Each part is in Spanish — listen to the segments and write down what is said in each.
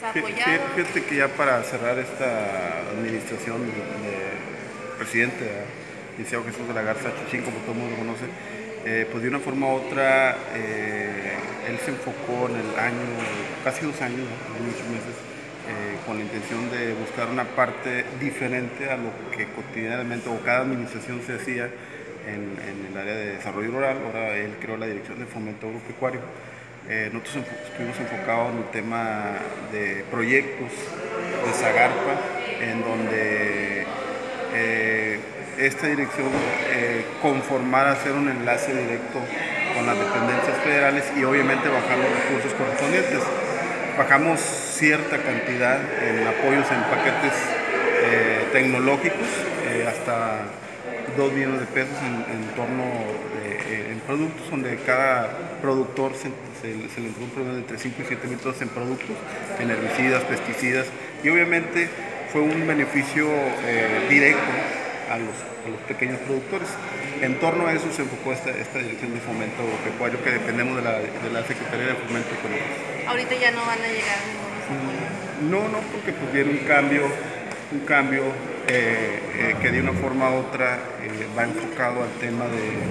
ha apoyado. Fíjate que ya para cerrar esta administración presidente, licenciado Jesús de la Garza Chichín, como todo el mundo lo conoce, pues de una forma u otra, él se enfocó en el año, casi 2 años, ¿no? Año y 8 meses, con la intención de buscar una parte diferente a lo que cotidianamente o cada administración se hacía en el área de desarrollo rural. Ahora él creó la Dirección de Fomento Agropecuario. Nosotros estuvimos enfocados en el tema de proyectos de Zagarpa, en donde esta dirección conformara hacer un enlace directo con las dependencias federales y obviamente bajar los recursos correspondientes. Bajamos cierta cantidad en apoyos en paquetes tecnológicos, hasta 2 millones de pesos en torno en productos, donde cada productor se le entregó un programa de entre 5 y 7 mil pesos en productos, en herbicidas, pesticidas, y obviamente fue un beneficio directo a los pequeños productores. En torno a eso se enfocó esta Dirección de Fomento Agropecuario, que dependemos de la Secretaría de Fomento Económico. Ahorita ya no van a llegar ningunos apoyos. No, porque pues viene un cambio que de una forma u otra va enfocado al tema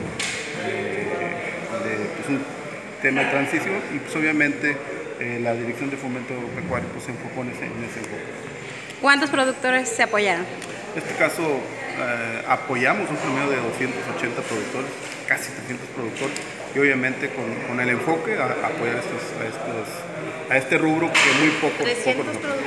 pues un tema de transición, y pues obviamente la Dirección de Fomento Agropecuario pues se enfocó en ese enfoque. ¿Cuántos productores se apoyaron? En este caso apoyamos un promedio de 280 productores, casi 300 productores, y obviamente con el enfoque a apoyar a este rubro que muy poco. 300 productores.